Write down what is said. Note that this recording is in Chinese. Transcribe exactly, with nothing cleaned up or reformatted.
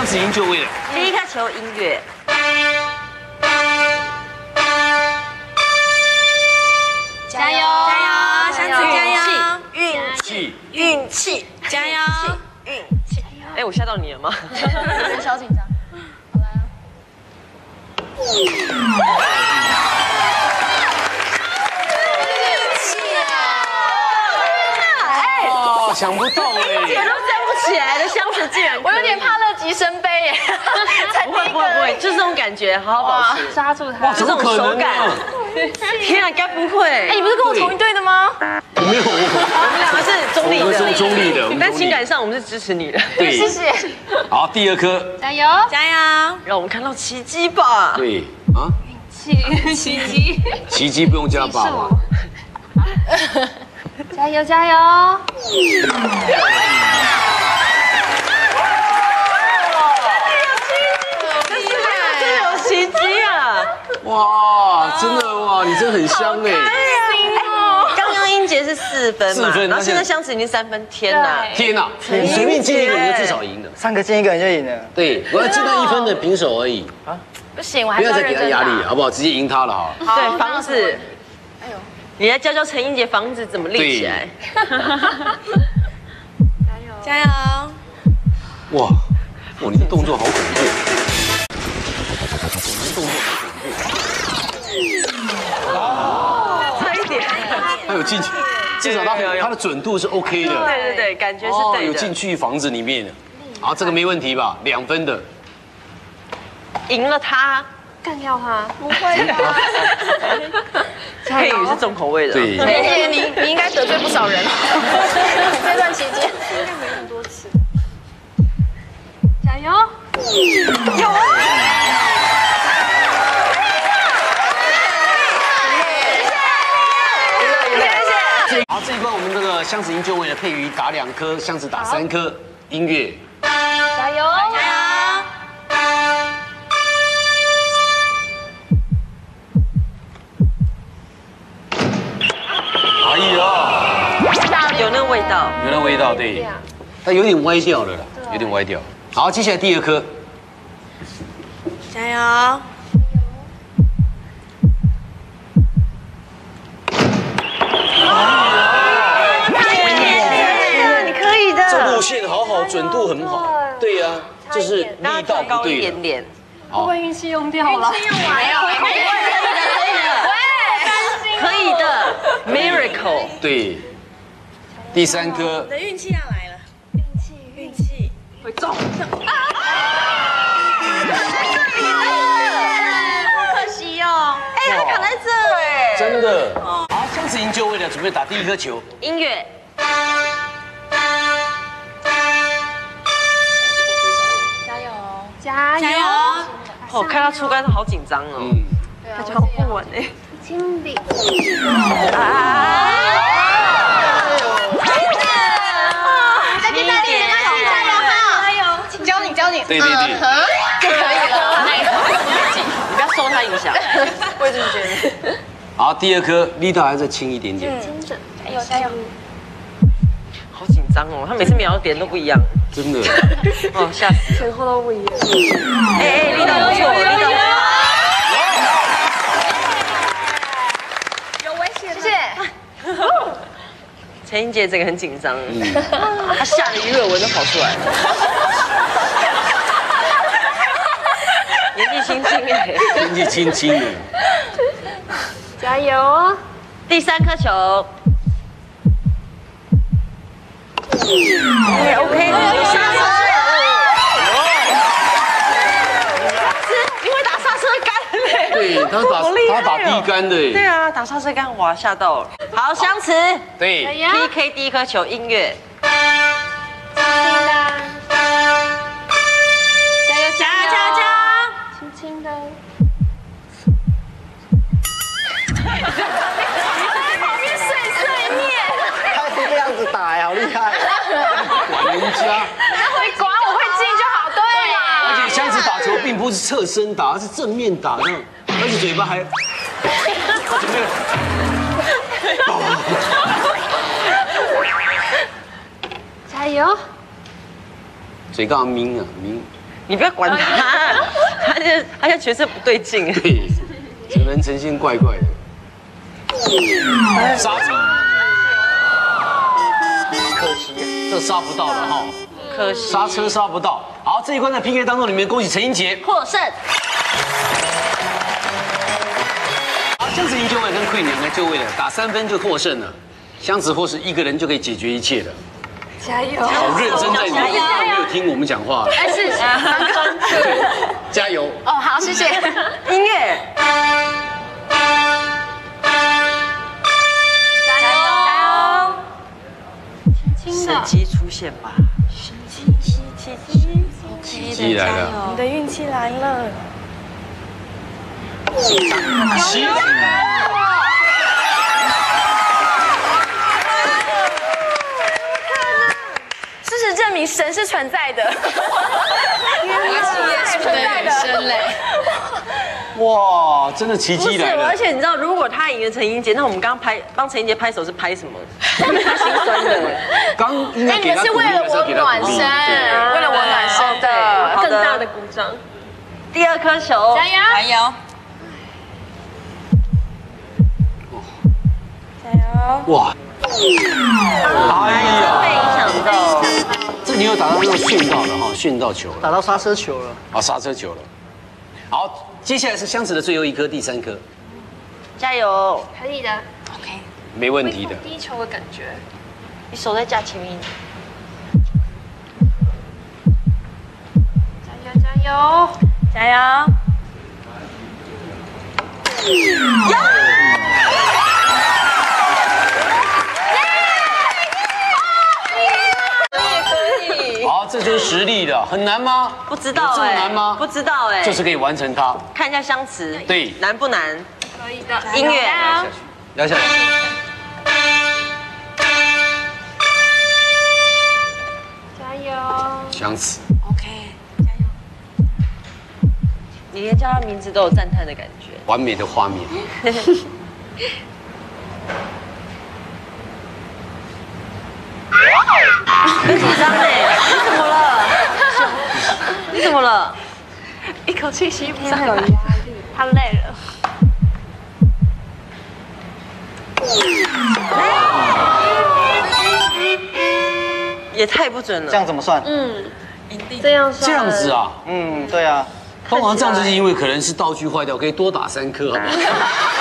箱子已经就位了。 第一颗球音乐。 加油！加油！箱子加油！ 运气， 运气， 加油！ 运气。哎，我吓到你了吗？ 有点小紧张。好来啊！ 哦，想不到哎， 姐都站不起来的箱子竟然， 我有点怕乐极生悲耶。 不会不会不会，就是这种感觉，好好保持， 刹住它。 就这种手感。天啊，该不会？ 哎，你不是跟我同一队的吗？ 没有， 我们两个是中立的， 我们是中立的， 但情感上我们是支持你的。 对， 谢谢。 好，第二颗， 加油！加油！ 让我们看到奇迹吧。 对啊， 奇奇迹， 奇迹不用加爸爸。 加油加油！ 奇迹啊！ 哇，真的哇，你真的很香哎！ 刚刚英杰是四分嘛， 四分然后现在箱子已经三分，天哪！ 天哪，你随便进一个你就至少赢了。 三个进一个人就赢了。 对，我要进到一分的平手而已， 不行，我还不要再给他是要认真压力，好不好？直接赢他了哈。 对，房子，哎呦，你来教教陈英杰房子怎么立起来。 加油！ 哇，哇，你的动作好恐怖。动作哦，差一点， 他有进去，至少他他的准度是 OK 的。 对对对，感觉是对的。 有进去房子里面的，好，这个没问题吧？两分的， 赢了他， 干掉他，不会的。 佩宇是重口味的， 对。 陈姐，你你应该得罪不少人。这段期间应该没很多次。加油！有啊！ 好，这一关我们这个箱子已经就位了，佩瑜打两颗，箱子打三颗，音乐。 加油！加油！ 哎呀， 有那个味道， 有那味道，对，它有点歪掉了啦，有点歪掉。好，接下来第二颗， 加油！ 这路线好好，准度很好。对呀，就是力道不对的。 点。 会不会运气用掉了？运气用完了， 可以的 ，miracle。 对，第三颗。 你的运气要来了，运气运气会中。 好可惜哦。哎，它卡在这哎。 真的。好，箱子已经就位了，准备打第一颗球。 音乐。 加油！ 我看他出杆，他好紧张哦。嗯，他脚不稳哎。 经理。 啊！ 再见再见，加油加油！教你教你。 对对对。 就可以了。 你不要受他影响。 我也这么觉得。 好，第二颗力道还要再轻一点点。 精准，加油加油！ 好紧张哦，他每次瞄的点都不一样。 真的。 哦，吓死！ 前后都不一样。 哎哎，力道不错，力道不错。 有危险，谢谢。 陈英杰这个很紧张，他吓得鱼尾纹都跑出来了。年纪轻轻哎， 年纪轻轻的。 加油！ 第三颗球。OK OK， 有刹车。你会打刹车杆嘞？ 对，他打他打低杆的。 对啊，打刹车杆，哇，吓到了。好，相持。 对 ，P K 第一颗球，音乐。 加油加油加油！轻轻的。 他是这样子打呀，好厉害！ 管人家， 你管我会进就好，对嘛？ 而且箱子打球并不是侧身打，而是正面打，那样，而且嘴巴还， 加油！ 嘴干嘛抿啊抿？ 你不要管他，他现在他现在角色不对劲。 对，这个人呈现怪怪的。刹车， 可惜， 这刹不到了哈， 可惜刹车刹不到。好，这一关在 P K 当中，里面恭喜陈英杰获胜。 好，箱子营救位跟 Queen 两个就位了，打三分就获胜了。箱子或是一个人就可以解决一切了。 加油！ 好认真在演，没有听我们讲话。 哎是， 对，加油！ 哦好，谢谢。 音乐。 加油！加油！ 神机出现吧！神机，奇迹， 奇迹来了！ 你的运气来了。 奇迹！ 事实证明神是存在的，是存在的。 哇，真的奇不是， 迹来了！ 而且你知道，如果他赢了陈英杰，那我们刚刚拍帮陈英杰拍手是拍什么？他心酸的。 刚应该给他鼓励的时候给他鼓励，对， 为了我暖身的， 更大的鼓掌。第二颗球， 加油！加油！加油！ 哇！哎呀， 被影响到。 这你有打到那个训到的哈，训到球了， 打到刹车球了。 啊，刹车球了。好，接下来是箱子的最后一颗，第三颗， 加油！ 可以的。OK。 没问题的。 第一球的感觉。 你手在架前面。 加油！加油！加油！ 好，这就是实力了，很难吗？ 不知道有这么哎， 难吗？ 不知道哎， 就是可以完成它。 看一下香词， 对， 难不难？ 可以的。 音乐， 聊下来。 加油！ 相似。 OK。加油！ 你连叫他名字都有赞叹的感觉。 完美的画面。 很紧张哎，你怎么了？你怎么了？ 一口气吸不上来，有压力，他累了。 也太不准了。 这样怎么算？ 嗯，这样算。 这样子啊？ 嗯，对啊。 通常这样子是因为可能是道具坏掉，可以多打三颗，好不好？